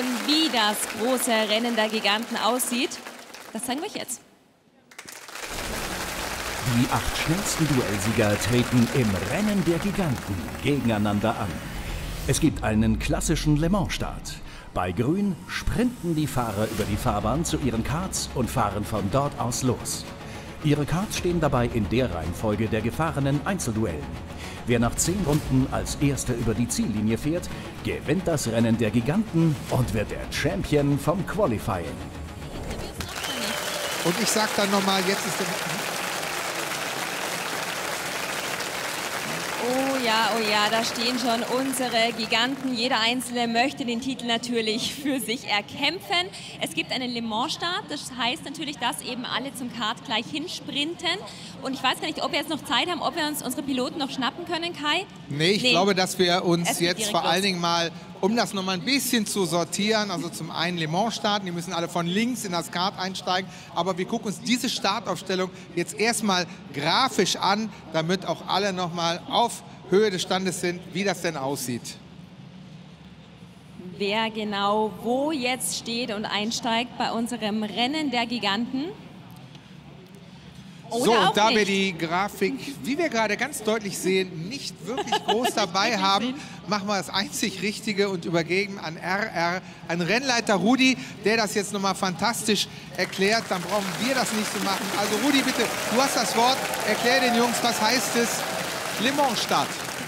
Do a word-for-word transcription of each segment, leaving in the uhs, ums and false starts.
Und wie das große Rennen der Giganten aussieht, das zeigen wir euch jetzt. Die acht schnellsten Duellsieger treten im Rennen der Giganten gegeneinander an. Es gibt einen klassischen Le Mans-Start. Bei Grün sprinten die Fahrer über die Fahrbahn zu ihren Karts und fahren von dort aus los. Ihre Karts stehen dabei in der Reihenfolge der gefahrenen Einzelduellen. Wer nach zehn Runden als Erster über die Ziellinie fährt, gewinnt das Rennen der Giganten und wird der Champion vom Qualifying. Und ich sag dann nochmal, jetzt ist der... Oh ja, oh ja, da stehen schon unsere Giganten. Jeder Einzelne möchte den Titel natürlich für sich erkämpfen. Es gibt einen Le Mans-Start. Das heißt natürlich, dass eben alle zum Kart gleich hinsprinten. Und ich weiß gar nicht, ob wir jetzt noch Zeit haben, ob wir uns unsere Piloten noch schnappen können, Kai? Nee, ich nee. glaube, dass wir uns jetzt vor los. allen Dingen mal, um das noch mal ein bisschen zu sortieren, also zum einen Le Mans starten, die müssen alle von links in das Kart einsteigen, aber wir gucken uns diese Startaufstellung jetzt erstmal grafisch an, damit auch alle noch mal auf Höhe des Standes sind, wie das denn aussieht. Wer genau wo jetzt steht und einsteigt bei unserem Rennen der Giganten. Oder so, und da nicht. wir die Grafik, wie wir gerade ganz deutlich sehen, nicht wirklich groß dabei haben, machen wir das einzig Richtige und übergeben an R R, an Rennleiter Rudi, der das jetzt nochmal fantastisch erklärt. Dann brauchen wir das nicht zu machen. Also Rudi, bitte, du hast das Wort. Erklär den Jungs, was heißt es? Le Mans Start.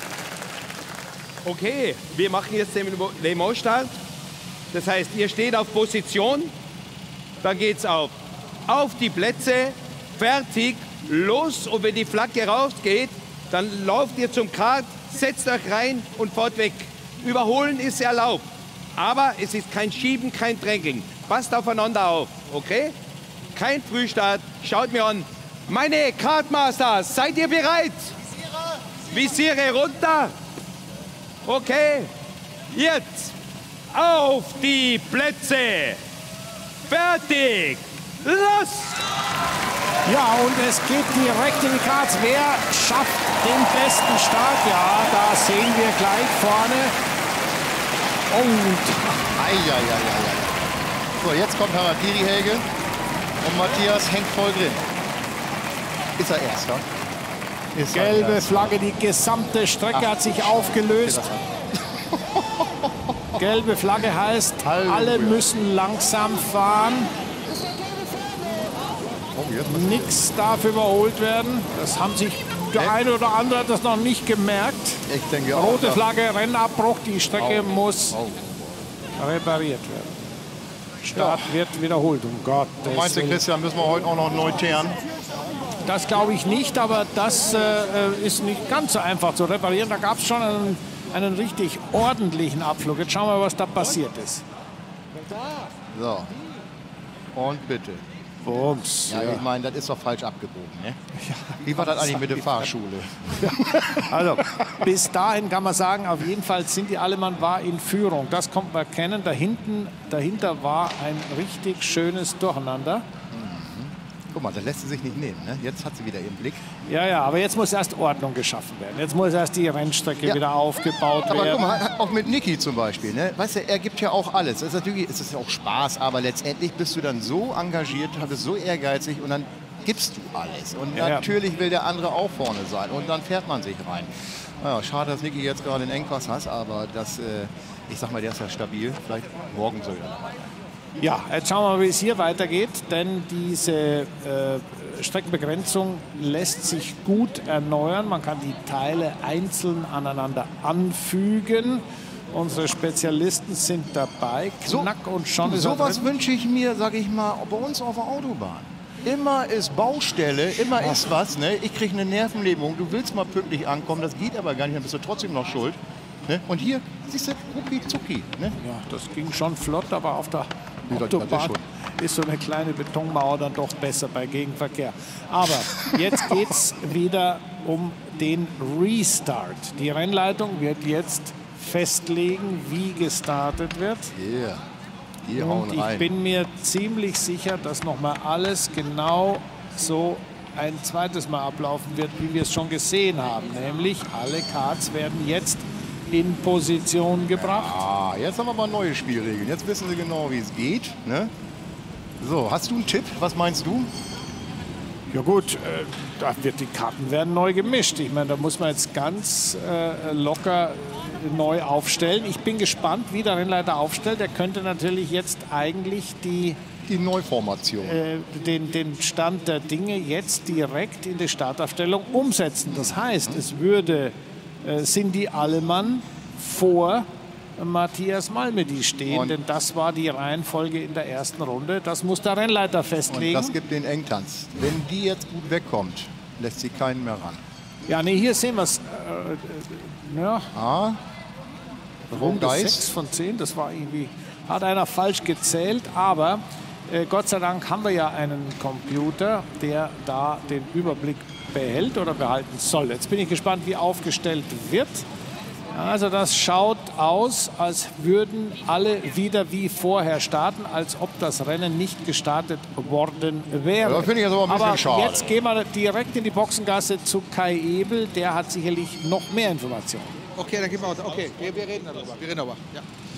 Okay, wir machen jetzt den Le Mans Start. Das heißt, ihr steht auf Position, dann geht's auf, auf die Plätze, fertig, los. Und wenn die Flagge rausgeht, dann lauft ihr zum Kart, setzt euch rein und fahrt weg. Überholen ist erlaubt, aber es ist kein Schieben, kein Drängeln. Passt aufeinander auf, okay? Kein Frühstart, schaut mir an. Meine Kartmasters, seid ihr bereit? Visiere runter. Okay. Jetzt auf die Plätze. Fertig. Los. Ja, und es geht direkt in die Karts. Wer schafft den besten Start? Ja, da sehen wir gleich vorne. Und Eieieiei. So, jetzt kommt Harakiri Helge. Und Matthias hängt voll drin. Ist er Erster? Ist gelbe Flagge, die gesamte Strecke Ach, hat sich aufgelöst. Gelbe Flagge heißt, Halleluja. Alle müssen langsam fahren. Oh, nichts darf überholt werden. Das haben sich der eine oder andere hat das noch nicht gemerkt. Ich denke auch, Rote ja. Flagge, Rennabbruch. Die Strecke oh. muss oh. repariert werden. Start ja. wird wiederholt. Um Gott. Meinst du, Christian, müssen wir heute auch noch neu teeren? Das glaube ich nicht, aber das äh, ist nicht ganz so einfach zu reparieren. Da gab es schon einen, einen richtig ordentlichen Abflug. Jetzt schauen wir, was da passiert ist. So. Und bitte. Bums. Ja, ja. Ich meine, das ist doch falsch abgebogen, ne? Ja, wie war das eigentlich mit der Fahrschule? Also, bis dahin kann man sagen, auf jeden Fall Cindy Allemann war in Führung. Das konnten wir erkennen. Da hinten, dahinter war ein richtig schönes Durcheinander. Guck mal, das lässt sie sich nicht nehmen. Ne? Jetzt hat sie wieder ihren Blick. Ja, ja, aber jetzt muss erst Ordnung geschaffen werden. Jetzt muss erst die Rennstrecke ja. wieder aufgebaut aber werden. Aber guck mal, auch mit Niki zum Beispiel. Ne? Weißt du, er gibt ja auch alles. Das ist natürlich ist es ja auch Spaß, aber letztendlich bist du dann so engagiert, bist so ehrgeizig und dann gibst du alles. Und ja, natürlich ja. will der andere auch vorne sein. Und dann fährt man sich rein. Naja, schade, dass Niki jetzt gerade einen Engpass hat, aber das, äh, ich sag mal, der ist ja stabil. Vielleicht morgen soll er dabei. Ja, jetzt schauen wir mal, wie es hier weitergeht, denn diese äh, Streckenbegrenzung lässt sich gut erneuern. Man kann die Teile einzeln aneinander anfügen. Unsere Spezialisten sind dabei. Knack so, und schon ist so was wünsche ich mir, sage ich mal, bei uns auf der Autobahn. Immer ist Baustelle, immer Ach. ist was. Ne? Ich kriege eine Nervenlähmung. Du willst mal pünktlich ankommen, das geht aber gar nicht, dann bist du trotzdem noch schuld. Ne? Und hier, siehst du, rucki zucki. Ne? Ja, das ging schon flott, aber auf der Autobahn ist so eine kleine Betonmauer dann doch besser bei Gegenverkehr. Aber jetzt geht es wieder um den Restart. Die Rennleitung wird jetzt festlegen, wie gestartet wird. Yeah. Hier Und ich rein. bin mir ziemlich sicher, dass noch mal alles genau so ein zweites Mal ablaufen wird, wie wir es schon gesehen haben. Nämlich alle Karts werden jetzt in Position gebracht. Ah, jetzt haben wir mal neue Spielregeln. Jetzt wissen Sie genau, wie es geht. Ne? So, hast du einen Tipp? Was meinst du? Ja gut, äh, da wird die Karten werden neu gemischt. Ich meine, da muss man jetzt ganz äh, locker neu aufstellen. Ich bin gespannt, wie der Rennleiter aufstellt. Er könnte natürlich jetzt eigentlich die, Die Neuformation. äh, den, den Stand der Dinge jetzt direkt in die Startaufstellung umsetzen. Das heißt, es würde äh, Cindy Allemann vor Matthias Malmedy stehen, Und denn das war die Reihenfolge in der ersten Runde. Das muss der Rennleiter Und festlegen. das gibt den Engtanz. Wenn die jetzt gut wegkommt, lässt sie keinen mehr ran. Ja, nee, hier sehen wir es. Äh, äh, ja, Ah, Runde Geist. sechs von zehn, das war irgendwie, hat einer falsch gezählt, aber äh, Gott sei Dank haben wir ja einen Computer, der da den Überblick behält oder behalten soll. Jetzt bin ich gespannt, wie aufgestellt wird. Also das schaut aus, als würden alle wieder wie vorher starten, als ob das Rennen nicht gestartet worden wäre. Ja, finde ich jetzt aber ein bisschen aber schade. jetzt gehen wir direkt in die Boxengasse zu Kai Ebel. Der hat sicherlich noch mehr Informationen. Okay, dann gehen wir weiter. Okay, wir, wir reden darüber. Wir reden darüber. Ja.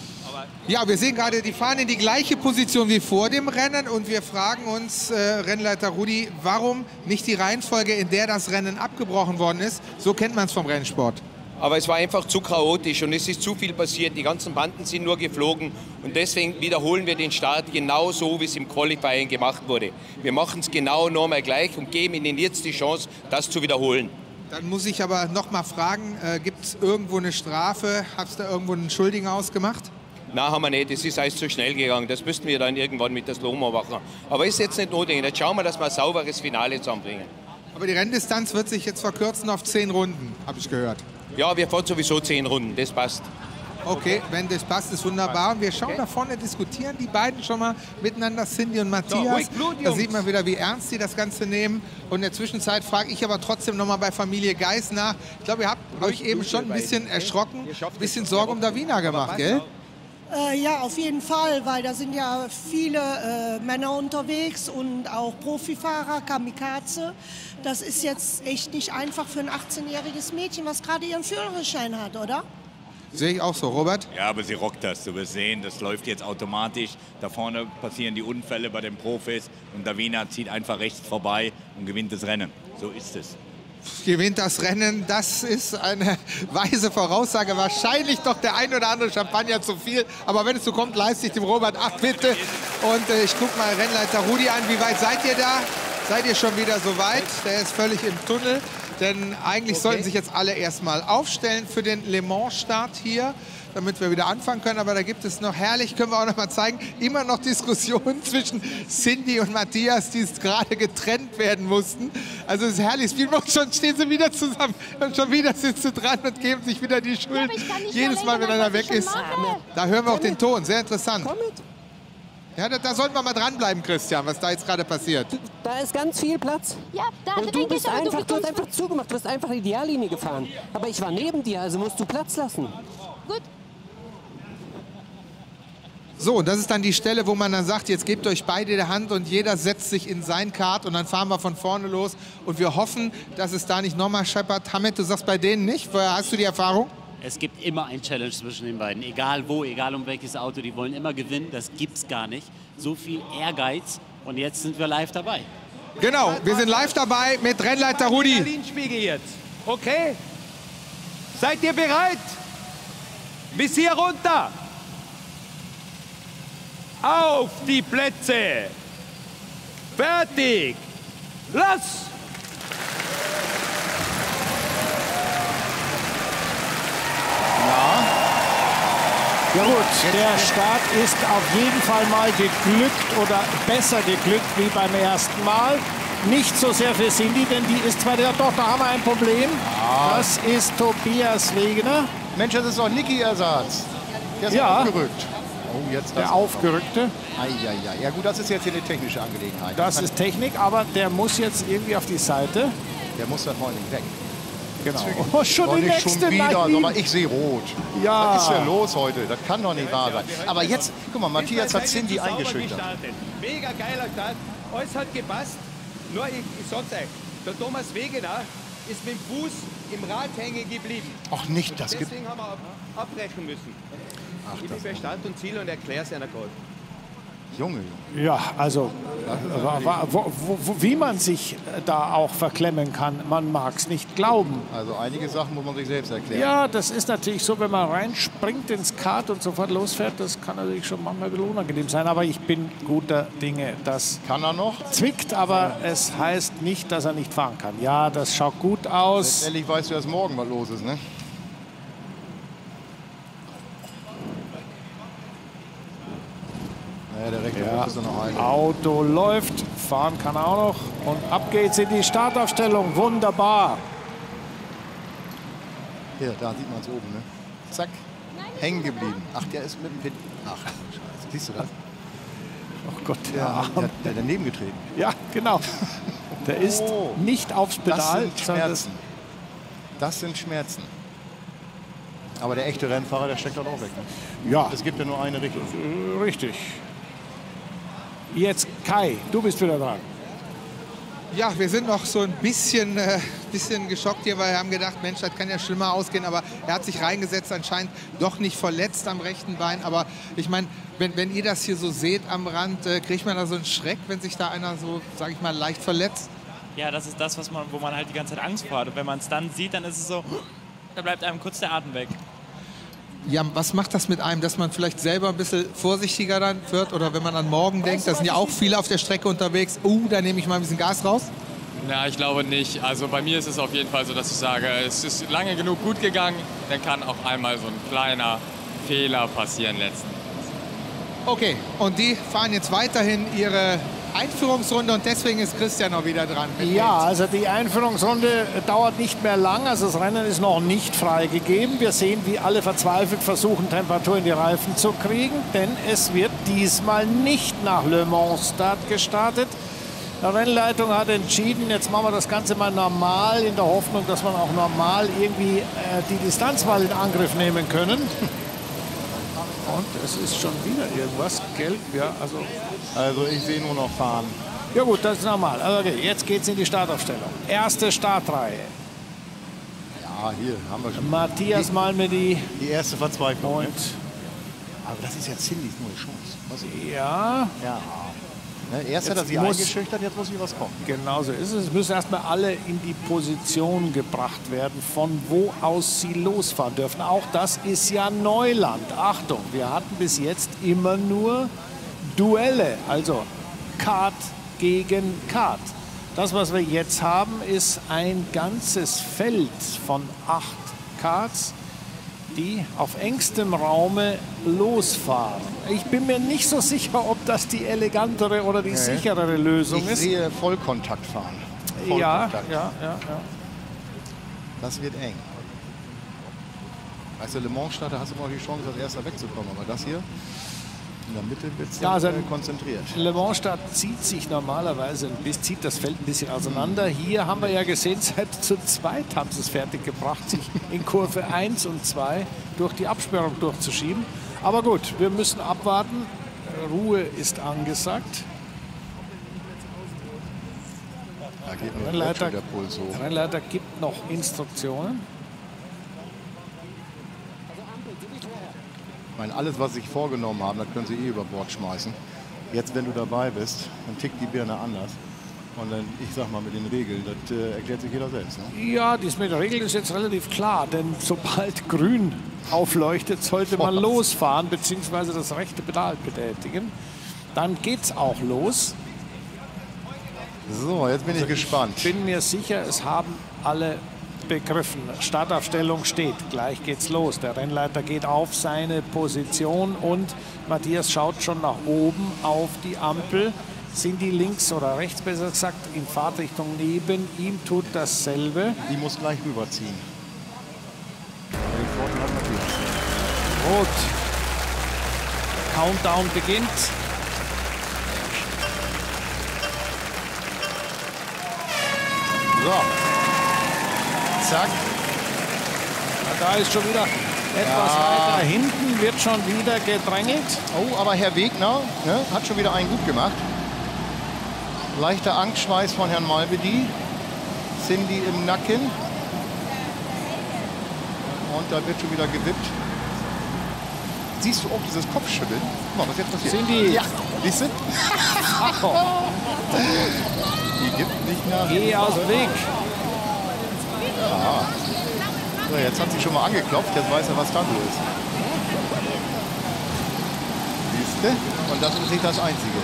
Ja, wir sehen gerade, die fahren in die gleiche Position wie vor dem Rennen und wir fragen uns, äh, Rennleiter Rudi, warum nicht die Reihenfolge, in der das Rennen abgebrochen worden ist? So kennt man es vom Rennsport. Aber es war einfach zu chaotisch und es ist zu viel passiert. Die ganzen Banden sind nur geflogen und deswegen wiederholen wir den Start genau so, wie es im Qualifying gemacht wurde. Wir machen es genau nochmal gleich und geben ihnen jetzt die Chance, das zu wiederholen. Dann muss ich aber noch mal fragen, äh, gibt es irgendwo eine Strafe? Hast du da irgendwo einen Schuldigen ausgemacht? Nein, haben wir nicht. Das ist alles zu schnell gegangen. Das müssten wir dann irgendwann mit der Slow-Mo machen. Aber ist jetzt nicht notwendig. Jetzt schauen wir, dass wir ein sauberes Finale zusammenbringen. Aber die Renndistanz wird sich jetzt verkürzen auf zehn Runden, habe ich gehört. Ja, wir fahren sowieso zehn Runden. Das passt. Okay, wenn das passt, ist wunderbar. Und wir schauen Okay. da vorne, diskutieren die beiden schon mal miteinander, Cindy und So, Matthias. ruhig Blut, Da Jungs. sieht man wieder, wie ernst die das Ganze nehmen. Und in der Zwischenzeit frage ich aber trotzdem noch mal bei Familie Geis nach. Ich glaube, ihr habt euch eben schon ein bisschen erschrocken, ein bisschen Sorge um Davina gemacht, gell? Äh, ja, auf jeden Fall, weil da sind ja viele äh, Männer unterwegs und auch Profifahrer, Kamikaze. Das ist jetzt echt nicht einfach für ein achtzehnjähriges Mädchen, was gerade ihren Führerschein hat, oder? Sehe ich auch so, Robert. Ja, aber sie rockt das. Du wirst sehen, das läuft jetzt automatisch. Da vorne passieren die Unfälle bei den Profis und Davina zieht einfach rechts vorbei und gewinnt das Rennen. So ist es. Gewinnt das Rennen, das ist eine weise Voraussage. Wahrscheinlich doch der ein oder andere Champagner zu viel. Aber wenn es so kommt, leiste ich dem Robert acht, bitte. Und äh, ich gucke mal Rennleiter Rudi an. Wie weit seid ihr da? Seid ihr schon wieder so weit? Der ist völlig im Tunnel. Denn eigentlich sollten sich jetzt alle erstmal aufstellen für den Le Mans-Start hier, damit wir wieder anfangen können. Aber da gibt es noch, herrlich, können wir auch noch mal zeigen, immer noch Diskussionen zwischen Cindy und Matthias, die gerade getrennt werden mussten. Also es ist herrlich, Spielbox, schon stehen sie wieder zusammen und schon wieder sind sie dran und geben sich wieder die Schuld. Jedes Mal, wenn einer weg ist. Da hören wir auch den Ton, sehr interessant. Komm mit. Ja, da, da sollten wir mal dranbleiben, Christian, was da jetzt gerade passiert. Da ist ganz viel Platz. Ja, da Und du denke bist ich, aber einfach, du du hast bekommst... einfach zugemacht, du hast einfach die Ideallinie gefahren. Aber ich war neben dir, also musst du Platz lassen. Gut. So, und das ist dann die Stelle, wo man dann sagt, jetzt gebt euch beide die Hand und jeder setzt sich in sein Kart und dann fahren wir von vorne los. Und wir hoffen, dass es da nicht nochmal scheppert. Hamed, du sagst bei denen nicht, woher hast du die Erfahrung? Es gibt immer ein Challenge zwischen den beiden. Egal wo, egal um welches Auto, die wollen immer gewinnen. Das gibt's gar nicht. So viel Ehrgeiz. Und jetzt sind wir live dabei. Genau, wir sind live dabei mit Rennleiter Rudi. Berlin-Spiegel jetzt. Okay? Seid ihr bereit? Visier runter. Auf die Plätze. Fertig. Los. Ja gut, der Start ist auf jeden Fall mal geglückt oder besser geglückt wie beim ersten Mal. Nicht so sehr für Cindy, denn die ist zwar der, doch, da haben wir ein Problem. Das ist Tobias Wegener. Mensch, das ist doch Niki-Ersatz. Der ist Ja. aufgerückt. Oh, jetzt das Der Aufgerückte. Eieiei. Ja gut, das ist jetzt hier eine technische Angelegenheit. Das ist Technik, aber der muss jetzt irgendwie auf die Seite. Der muss da vorne weg. Genau. Oh, schon Doch die nicht nächste. schon wieder. nein. Sag mal, ich sehe rot. Ja. Was ist denn los heute? Das kann doch nicht wahr sein. Aber jetzt, guck mal, Matthias hat Cindy eingeschüchtert. Mega geiler Start. Alles hat gepasst. Nur, ich, ich sag's euch, der Thomas Wegener ist mit dem Fuß im Rad hängen geblieben. Ach nicht, das gibt... Deswegen haben wir abbrechen müssen. Ach, Ich bin für Start und Ziel und erkläre es einer Code. Junge, Junge. Ja, also wo, wo, wo, wie man sich da auch verklemmen kann, man mag es nicht glauben. Also einige Sachen muss man sich selbst erklären. Ja, das ist natürlich so, wenn man reinspringt ins Kart und sofort losfährt, das kann natürlich schon manchmal ein bisschen unangenehm sein. Aber ich bin guter Dinge. Das kann er noch? Zwickt, aber es heißt nicht, dass er nicht fahren kann. Ja, das schaut gut aus. Letztendlich weißt du erst morgen, was los ist, ne? Ja, der rechte Ja, ist noch ein. Auto läuft, fahren kann er auch noch. Und ab geht's in die Startaufstellung. Wunderbar. Hier, da sieht man es oben, ne? Zack, hängen geblieben. Ach, der ist mit dem Pit. Ach, Scheiße. Siehst du das? Oh Gott, der Ja, Arm. der hat der daneben getreten. Ja, genau. Der ist Oh, nicht aufs Pedal. Das sind sondern Schmerzen. Das sind Schmerzen. Aber der echte Rennfahrer, der steckt dort auch weg. Ne? Ja. Es gibt ja nur eine Richtung. Richtig. Jetzt Kai, du bist wieder dran. Ja, wir sind noch so ein bisschen, äh, bisschen geschockt hier, weil wir haben gedacht, Mensch, das kann ja schlimmer ausgehen. Aber er hat sich reingesetzt, anscheinend doch nicht verletzt am rechten Bein. Aber ich meine, wenn, wenn ihr das hier so seht am Rand, äh, kriegt man da so einen Schreck, wenn sich da einer so, sage ich mal, leicht verletzt? Ja, das ist das, was man, wo man halt die ganze Zeit Angst vor hat. Und wenn man es dann sieht, dann ist es so, da bleibt einem kurz der Atem weg. Ja, was macht das mit einem, dass man vielleicht selber ein bisschen vorsichtiger dann wird? Oder wenn man an morgen denkt, da sind ja auch viele auf der Strecke unterwegs. Oh, uh, da nehme ich mal ein bisschen Gas raus. Na, ich glaube nicht. Also bei mir ist es auf jeden Fall so, dass ich sage, es ist lange genug gut gegangen. Dann kann auch einmal so ein kleiner Fehler passieren letzten. Okay, und die fahren jetzt weiterhin ihre Einführungsrunde und deswegen ist Christian noch wieder dran. Ja, also die Einführungsrunde dauert nicht mehr lang, also das Rennen ist noch nicht freigegeben. Wir sehen, wie alle verzweifelt versuchen, Temperatur in die Reifen zu kriegen, denn es wird diesmal nicht nach Le Mans Start gestartet. Die Rennleitung hat entschieden, jetzt machen wir das Ganze mal normal, in der Hoffnung, dass man auch normal irgendwie äh, die Distanz mal in Angriff nehmen können. Und es ist schon wieder irgendwas, gelb, ja, also... Also ich sehe nur noch fahren. Ja gut, das ist normal. Also okay, jetzt geht's in die Startaufstellung. Erste Startreihe. Ja, hier haben wir schon. Matthias Malmedy. Die erste Verzweiflung. Und Ne? Aber das ist ja Cindys neue Chance. Was ja. Ja. Ne, erst hat er sie eingeschüchtert, jetzt muss wieder was kommen. Genau so ist es. Es müssen erstmal alle in die Position gebracht werden, von wo aus sie losfahren dürfen. Auch das ist ja Neuland. Achtung, wir hatten bis jetzt immer nur Duelle, also Kart gegen Kart. Das, was wir jetzt haben, ist ein ganzes Feld von acht Karts, die auf engstem Raume losfahren. Ich bin mir nicht so sicher, ob das die elegantere oder die Nee. sicherere Lösung ich ist. Ich sehe Vollkontakt fahren. Ja, Vollkontakt. ja, ja, ja. Das wird eng. Als der Le Mans-Starter hast du immer die Chance, als erster wegzukommen. Aber das hier in der Mitte wird es Ja, also konzentriert. Le Mans-Start zieht sich normalerweise, ein bisschen, zieht das Feld ein bisschen auseinander. Hier haben wir ja gesehen, seit zu zweit haben sie es fertiggebracht, sich in Kurve eins und zwei durch die Absperrung durchzuschieben. Aber gut, wir müssen abwarten. Ruhe ist angesagt. Da geht Der mir Rennleiter, der Puls hoch. der Rennleiter gibt noch Instruktionen. Ich meine, alles, was sie sich vorgenommen haben, das können sie eh über Bord schmeißen. Jetzt, wenn du dabei bist, dann tickt die Birne anders. Und dann, ich sag mal, mit den Regeln, das äh, erklärt sich jeder selbst. Ne? Ja, das mit der Regel ist jetzt relativ klar, denn sobald grün aufleuchtet, sollte man losfahren bzw. das rechte Pedal betätigen. Dann geht's auch los. So, jetzt bin ich gespannt. Ich bin mir sicher, es haben alle begriffen. Startaufstellung steht. Gleich geht's los. Der Rennleiter geht auf seine Position und Matthias schaut schon nach oben auf die Ampel. Sind die links oder rechts, besser gesagt, in Fahrtrichtung neben ihm, tut dasselbe. Die muss gleich rüberziehen. Den Vorteil hat Matthias. Gut. Countdown beginnt. So. Zack. Da ist schon wieder etwas Ja. weiter hinten, wird schon wieder gedrängelt. Oh, aber Herr Wegner ne, hat schon wieder einen gut gemacht. Leichter Angstschweiß von Herrn Malmedy. Cindy im Nacken. Und da wird schon wieder gewippt. Siehst du auch dieses Kopfschütteln? Guck mal, was jetzt passiert. Cindy. Ja, siehst du? Die gibt nicht nach. Geh aus dem Weg. Ja. So, jetzt hat sie schon mal angeklopft, jetzt weiß er, was da los ist. Siehst du? Und das ist nicht das Einzige.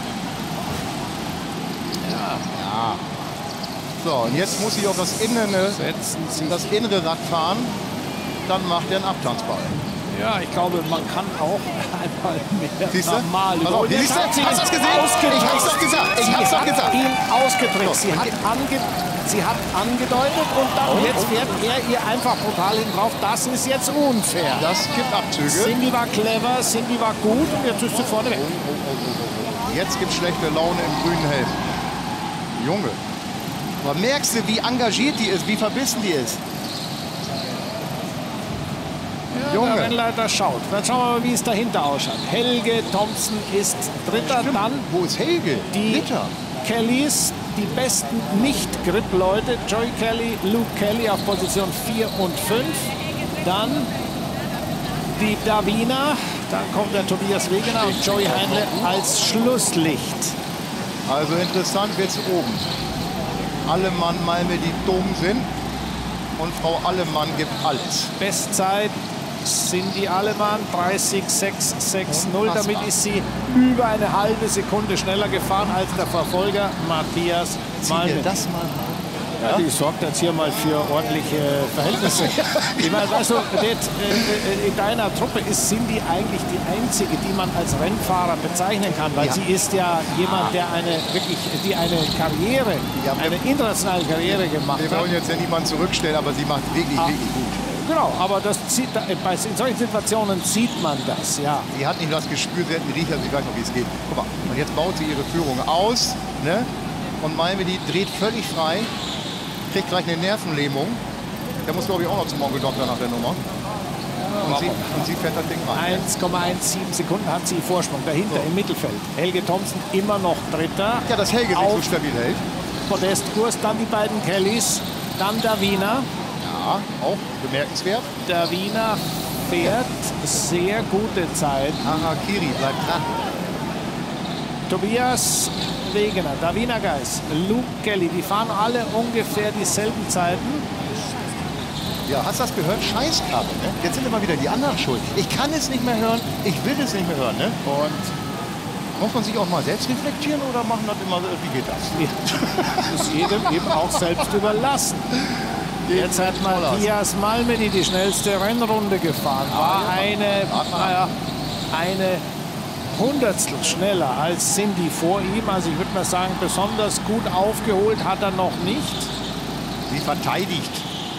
Ja. Ja. So, und jetzt muss sie auf das innere, das innere Rad fahren. Dann macht er einen Abtanzball. Ja, ich glaube, man kann auch einmal mehr Siehst du? normal Pass auf, siehst du? Hast du das gesehen? Ich hab's doch gesagt. Ich hab's doch gesagt. Sie hat ihn ausgedrückt. Sie hat, ange sie hat angedeutet und dann Oh, jetzt oh. fährt er ihr einfach brutal hin drauf. Das ist jetzt unfair. Das gibt Abzüge. Cindy war clever, Cindy war gut und jetzt ist sie vorne weg. Jetzt gibt schlechte Laune im grünen Helm. Junge. Aber merkst du, wie engagiert die ist, wie verbissen die ist? Ja, Junge. der Rennleiter schaut. Dann schauen wir mal, wie es dahinter ausschaut. Helge Thompson ist Dritter. Stimmt. Dann Wo ist Helge? die Dritter. Kellys, die besten Nicht-Grip-Leute. Joey Kelly, Luke Kelly auf Position vier und fünf. Dann die Davina. Dann kommt der Tobias Wegener und Joey Heinle als Schlusslicht. Also interessant wird's oben. Allemann, Malme, die dumm sind. Und Frau Allemann gibt alles. Bestzeit Cindy Allemann, dreißig sechs sechs null. Unfassbar. Damit ist sie über eine halbe Sekunde schneller gefahren als der Verfolger Matthias Malme. Das mal. Ja, die sorgt jetzt hier mal für ordentliche Verhältnisse. Ich meine, weißt du, das, äh, in deiner Truppe ist Cindy eigentlich die einzige, die man als Rennfahrer bezeichnen kann, weil Ja. sie ist ja jemand, der eine wirklich, die eine Karriere, Ja, eine internationale Karriere gemacht Wir hat. wollen jetzt ja niemanden zurückstellen, aber sie macht wirklich, Ah. wirklich gut. Genau, aber das zieht, bei, in solchen Situationen sieht man das, ja. Sie hat nicht das Gespür, sie hat einen Riecher, sie weiß noch, wie es geht. Guck mal, und jetzt baut sie ihre Führung aus, ne? Und Malme, die dreht völlig frei, kriegt gleich eine Nervenlähmung. Der muss, glaube ich, auch noch zum Onkel-Doktor nach der Nummer. Und sie, und sie fährt das Ding rein. eins Komma siebzehn Sekunden hat sie Vorsprung. Dahinter So. im Mittelfeld. Helge Thompson immer noch Dritter. Ja, dass Helge sich Auf so stabil hält. Podestkurs, dann die beiden Kellys, dann Davina. Ja, auch bemerkenswert. Davina fährt sehr gute Zeit. Harakiri bleibt dran. Tobias Wegener, Davina Geis, Luke Kelly, die fahren alle ungefähr dieselben Zeiten. Ja, hast du das gehört? Scheißkarre, ne? Jetzt sind immer wieder die anderen schuld. Ich kann es nicht mehr hören, ich will es nicht mehr hören, ne? Und muss man sich auch mal selbst reflektieren oder machen das immer, wie geht das? Das ist jedem eben auch selbst überlassen. Jetzt hat Matthias Malme die, die schnellste Rennrunde gefahren. War eine, naja, eine Hundertstel schneller als Cindy vor ihm. Also ich würde mal sagen, besonders gut aufgeholt hat er noch nicht. Sie verteidigt.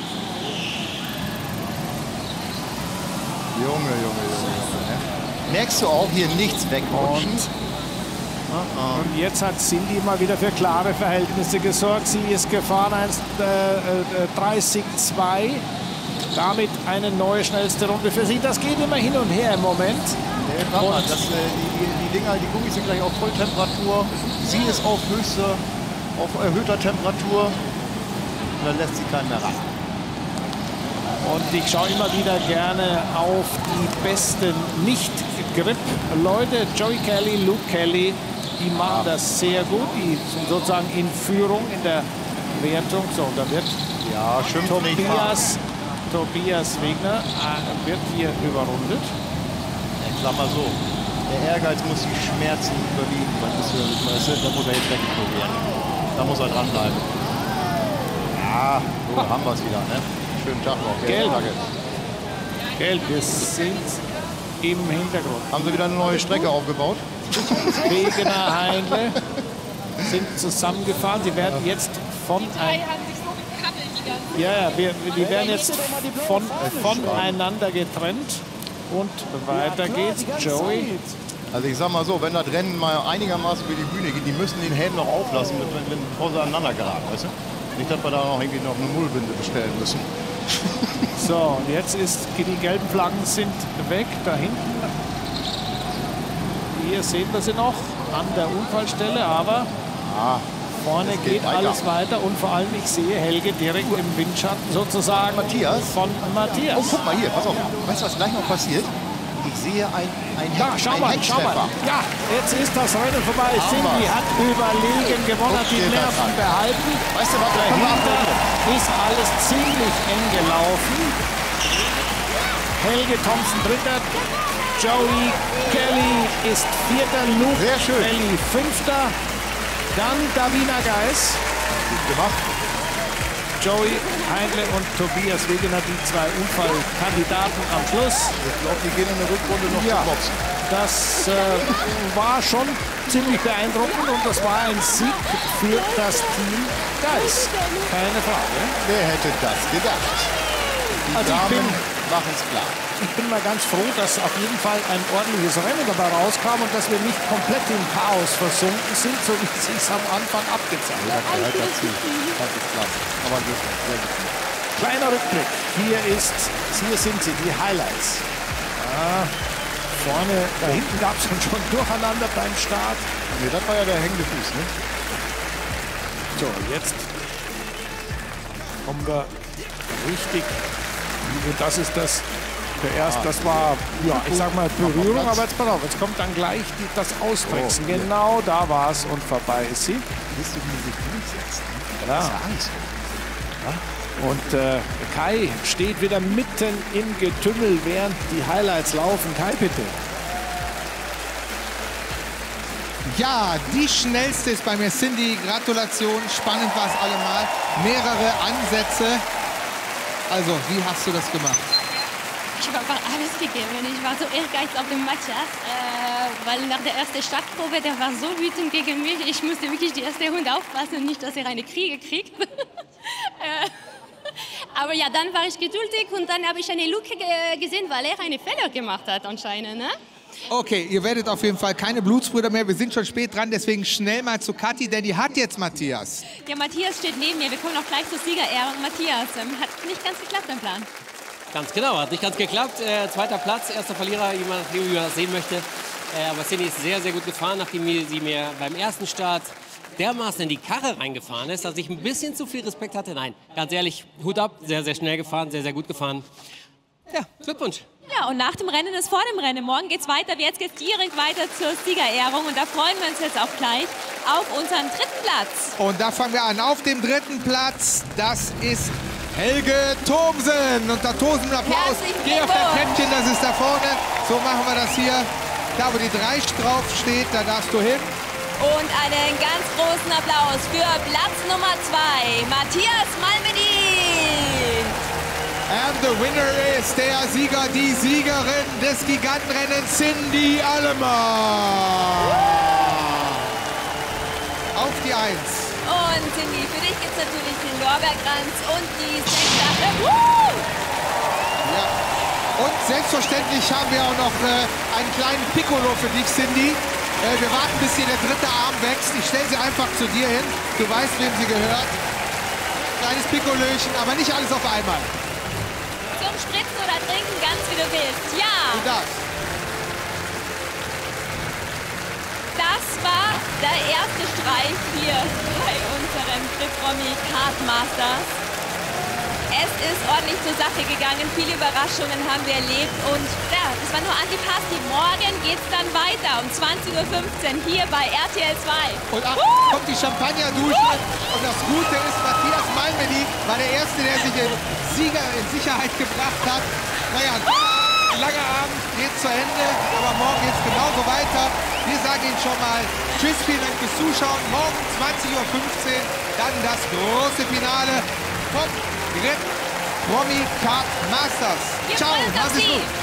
Junge, Junge, Junge, Junge. Ne? Merkst du auch hier nichts wegrutschen? Und jetzt hat Cindy mal wieder für klare Verhältnisse gesorgt. Sie ist gefahren eins dreißig zwei. Damit eine neue schnellste Runde für sie. Das geht immer hin und her im Moment. Nee, warte mal, das, äh, die, die, die Dinger, die Gummis sind gleich auf Volltemperatur. Sie ist auf höchster, auf erhöhter Temperatur. Und dann lässt sie keinen mehr ran. Und ich schaue immer wieder gerne auf die besten Nicht-Grip-Leute. Joey Kelly, Luke Kelly, die machen das sehr gut. Die sind sozusagen in Führung in der Wertung. So, da wird ja, Tobias, Tobias Wegner äh, wird hier überrundet. Ich sag mal so, der Ehrgeiz muss die Schmerzen überwiegen. Da muss er jetzt wegprobieren. Da muss er dranbleiben. Ja, so haben wir es wieder, ne? Schönen Tag noch. Gelb. Gelb, wir sind im Hintergrund. Haben sie wieder eine neue Strecke aufgebaut? Wegener, Heinle sind zusammengefahren. Sie werden jetzt von ein ja, ja, wir, die werden jetzt von, voneinander getrennt und weiter geht's. Joey. Also ich sag mal so, wenn das Rennen mal einigermaßen über die Bühne geht, die müssen den Helm noch auflassen, wenn, bevor sie aneinander geraten, weißt du? Nicht, dass wir da noch irgendwie noch eine Mullbinde bestellen müssen. So, und jetzt ist, die gelben Flaggen sind weg, da hinten. Hier sehen wir sie noch an der Unfallstelle, aber ah. Vorne geht alles weiter und vor allem, ich sehe Helge direkt im Windschatten sozusagen Matthias. von Matthias. Oh, guck mal hier, pass auf. Weißt du, was gleich noch passiert? Ich sehe ein, ein Ja, Heck, schau ein mal, schau mal. Ja, jetzt ist das Rennen vorbei. Haben Cindy wir's. hat überlegen gewonnen, hat die steht da Nerven dran. behalten. Weißt du, was da hinten Dahinter ist alles ziemlich eng gelaufen. Helge Thompson dritter, Joey Kelly ist vierter, Luke Sehr schön. Kelly fünfter, dann Davina Geis. Gut gemacht. Joey Heindle und Tobias Wegener, die zwei Unfallkandidaten am Schluss. Ich glaube, die gehen in der Rückrunde noch Ja, zum Boxen. das äh, war schon ziemlich beeindruckend und das war ein Sieg für das Team Geis. Keine Frage. Wer hätte das gedacht? Die Also ich bin, Damen machen es klar. ich bin mal ganz froh, dass auf jeden Fall ein ordentliches Rennen dabei rauskam und dass wir nicht komplett im Chaos versunken sind, so wie es sich am Anfang abgezeichnet hat. Ja, dazu. Das ist klasse. Aber gut, sehr gut. Kleiner Rückblick. Hier ist, hier sind sie, die Highlights. Ja, vorne, da hinten gab es schon Durcheinander beim Start. Nee, das war ja der hängende Fuß, ne? So, jetzt kommen wir richtig. Und das ist das, der erste, das war, ja, ich sag mal Berührung, aber jetzt pass auf, jetzt kommt dann gleich die, das Austricksen. Oh, genau da war es und vorbei ist sie. Bist du wie sich durchsetzt? Ja. Das ist ja Angst. Und äh, Kai steht wieder mitten im Getümmel, während die Highlights laufen. Kai, bitte. Ja, die schnellste ist bei mir Cindy. Gratulation, spannend war es allemal. Mehrere Ansätze. Also, wie hast du das gemacht? Ich habe einfach alles gegeben. Ich war so ehrgeizig auf dem Matthias, äh, weil nach der ersten Startprobe, der war so wütend gegen mich. Ich musste wirklich die erste Runde aufpassen und nicht, dass er eine Kriege kriegt. äh, aber ja, dann war ich geduldig und dann habe ich eine Lücke ge gesehen, weil er einen Fehler gemacht hat anscheinend. Ne? Okay, ihr werdet auf jeden Fall keine Blutsbrüder mehr. Wir sind schon spät dran, deswegen schnell mal zu Kathi, denn die hat jetzt Matthias. Ja, Matthias steht neben mir. Wir kommen auch gleich zur Siegerehrung. Matthias, ähm, hat nicht ganz geklappt, dein Plan. Ganz genau, hat nicht ganz geklappt. Äh, zweiter Platz, erster Verlierer, wie man, wie man das sehen möchte. Äh, aber Cindy ist sehr, sehr gut gefahren, nachdem sie mir beim ersten Start dermaßen in die Karre reingefahren ist, dass ich ein bisschen zu viel Respekt hatte. Nein, ganz ehrlich, Hut ab, sehr, sehr schnell gefahren, sehr, sehr gut gefahren. Ja, Glückwunsch. Ja, und nach dem Rennen ist vor dem Rennen. Morgen geht's weiter. Jetzt geht's direkt weiter zur Siegerehrung. Und da freuen wir uns jetzt auch gleich auf unseren dritten Platz. Und da fangen wir an. Auf dem dritten Platz, das ist Helge Thomsen. Und da tosenden Applaus. Geh auf dein Treppchen, das ist da vorne. So machen wir das hier. Da, wo die drei drauf steht, da darfst du hin. Und einen ganz großen Applaus für Platz Nummer zwei, Matthias Malmedy. And the winner ist der Sieger, die Siegerin des Gigantenrennens, Cindy Allemann. Auf die Eins. Und Cindy, für dich gibt es natürlich den Lorbeerkranz und die Sechssache. Uh! Ja. Und selbstverständlich haben wir auch noch äh, einen kleinen Piccolo für dich, Cindy. Äh, wir warten, bis hier der dritte Arm wächst. Ich stelle sie einfach zu dir hin. Du weißt, wem sie gehört. Kleines Piccolöchen, aber nicht alles auf einmal. Zum Spritzen oder Trinken, ganz wie du willst. Ja. Du darfst. Das war der erste Streich hier bei unserem Trip Promi Kart Masters. Es ist ordentlich zur Sache gegangen, viele Überraschungen haben wir erlebt und ja, das war nur Antipasti. Morgen geht es dann weiter um zwanzig Uhr fünfzehn hier bei R T L zwei. Und ach, uh! kommt die Champagnerdusche. Uh! Und das Gute ist, Matthias Malmedy war der Erste, der sich in, Sieger, in Sicherheit gebracht hat. Naja, ein langer Abend geht zu Ende, aber morgen geht es genauso weiter. Wir sagen Ihnen schon mal Tschüss, vielen Dank fürs Zuschauen. Morgen zwanzig Uhr fünfzehn, dann das große Finale vom Trip Promi Kart Masters. Wir Ciao, freuen uns auf macht es Sie. gut.